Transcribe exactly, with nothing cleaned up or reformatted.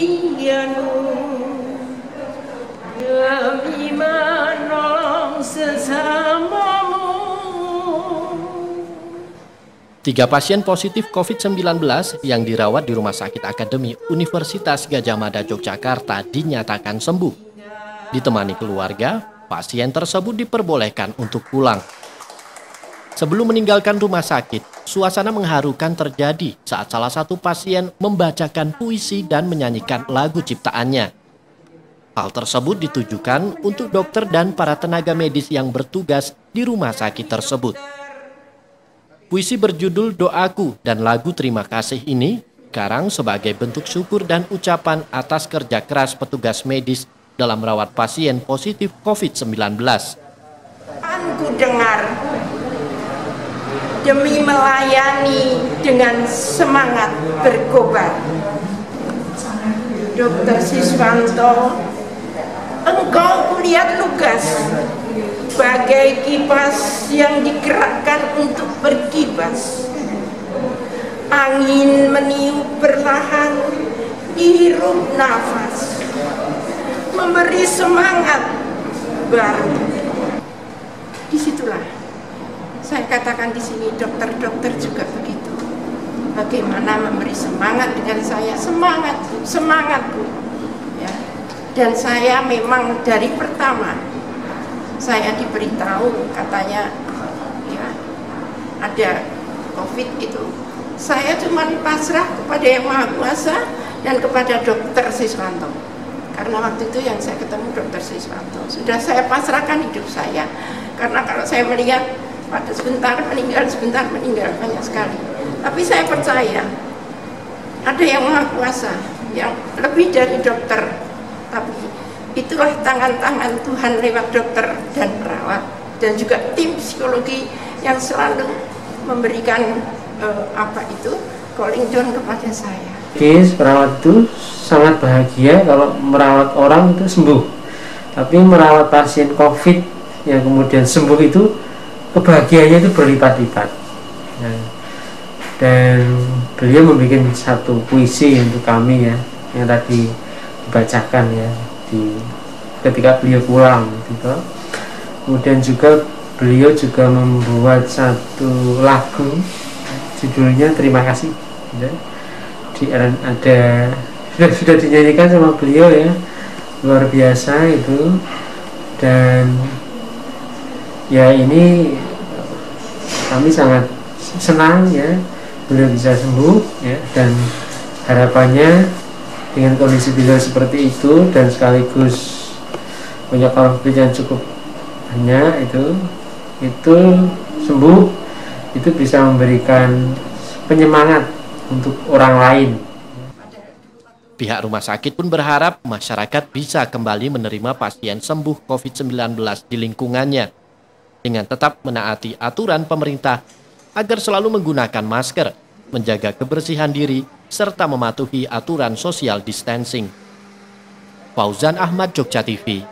anu demi menolong sesamamu. Tiga pasien positif covid sembilan belas yang dirawat di Rumah Sakit Akademi Universitas Gadjah Mada Yogyakarta dinyatakan sembuh. Ditemani keluarga, pasien tersebut diperbolehkan untuk pulang. Sebelum meninggalkan rumah sakit, suasana mengharukan terjadi saat salah satu pasien membacakan puisi dan menyanyikan lagu ciptaannya. Hal tersebut ditujukan untuk dokter dan para tenaga medis yang bertugas di rumah sakit tersebut. Puisi berjudul Doaku dan lagu Terima Kasih ini karang sebagai bentuk syukur dan ucapan atas kerja keras petugas medis dalam merawat pasien positif covid sembilan belas. Ku dengar demi melayani dengan semangat berkobar. Dokter Siswanto, engkau kulihat lugas bagai kipas yang digerakkan untuk berkibas. Angin meniup perlahan, dihirup nafas, memberi semangat baru. Disitulah saya katakan di sini, dokter-dokter juga begitu. Bagaimana memberi semangat dengan saya, semangat, semangat Bu. Ya. Dan saya memang dari pertama saya diberitahu katanya ya ada COVID itu, saya cuma pasrah kepada Yang Maha Kuasa dan kepada dokter Siswanto. Karena waktu itu yang saya ketemu dokter Siswanto, sudah saya pasrahkan hidup saya. Karena kalau saya melihat pada sebentar meninggal, sebentar meninggal, banyak sekali. Tapi saya percaya ada Yang Maha Kuasa yang lebih dari dokter. Tapi itulah tangan-tangan Tuhan lewat dokter dan perawat dan juga tim psikologi yang selalu memberikan uh, apa itu calling down kepada saya. Oke, perawat itu sangat bahagia kalau merawat orang itu sembuh. Tapi merawat pasien COVID yang kemudian sembuh itu kebahagiaannya itu berlipat-lipat. Nah, dan beliau membuat satu puisi untuk kami ya, yang tadi dibacakan ya di ketika beliau pulang gitu. Kemudian juga beliau juga membuat satu lagu judulnya Terima Kasih ya. Di ada sudah sudah dinyanyikan sama beliau ya, luar biasa itu. Dan ya ini kami sangat senang ya beliau bisa sembuh ya, dan harapannya dengan kondisi beliau seperti itu dan sekaligus punya konflik yang cukup banyak itu itu sembuh, itu bisa memberikan penyemangat untuk orang lain. Pihak rumah sakit pun berharap masyarakat bisa kembali menerima pasien sembuh covid sembilan belas di lingkungannya dengan tetap menaati aturan pemerintah agar selalu menggunakan masker, menjaga kebersihan diri, serta mematuhi aturan social distancing. Fauzan Ahmad, Jogja T V.